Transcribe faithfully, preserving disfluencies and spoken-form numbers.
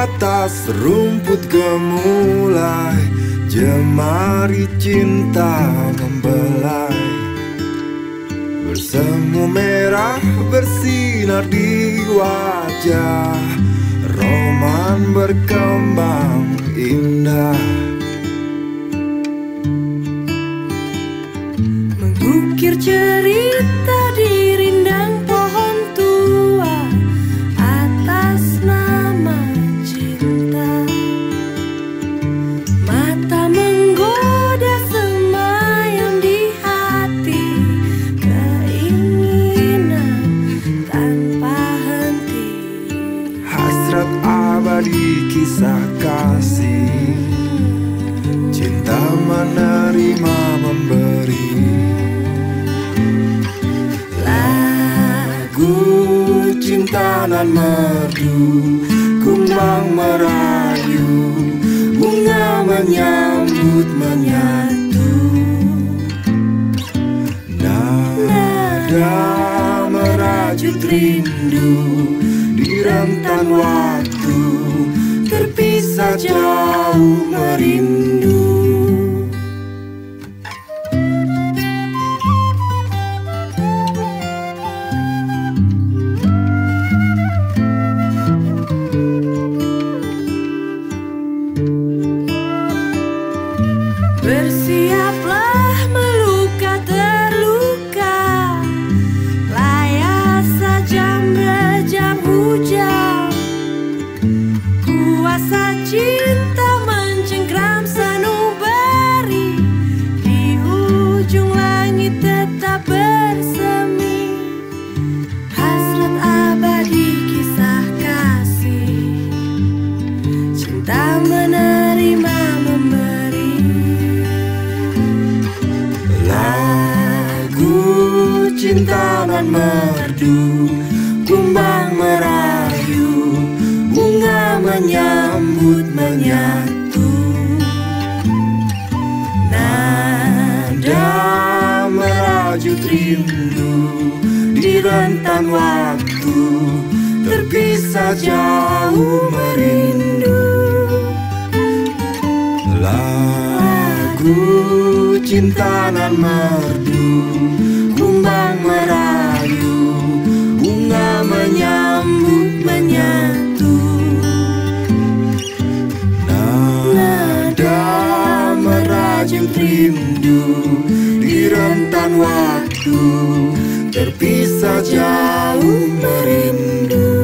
atas rumput gemulai, jemari cinta membelai. Bersemu merah bersinar di wajah, roman berkembang indah. Mengukir cerita di rindang pohon tua atas nama cinta. Mata menggoda semayam di hati, keinginan tanpa henti. Hasrat abadi kisah kasih, cinta menerima memberi. Lagu cinta nan merdu, kumbang merayu, bunga menyambut menyatu. Nada merajut rindu di rentan waktu, terpisah jauh merindu. Bersiaplah meluka terluka, layak saja rejam hujan. Kuasa cinta mencengkram sanubari, di ujung langit tetap bersemi. Hasrat abadi kisah kasih, cinta menerima memberi. Lagu cinta nan merdu, kumbang merayu, bunga menyambut menyatu. Nada merajut rindu di rentan waktu, terpisah jauh merindu. Lagu cinta nan merdu, kumbang merayu, bunga menyambut menyatu. Nada merajut rindu di rentan waktu, terpisah jauh merindu.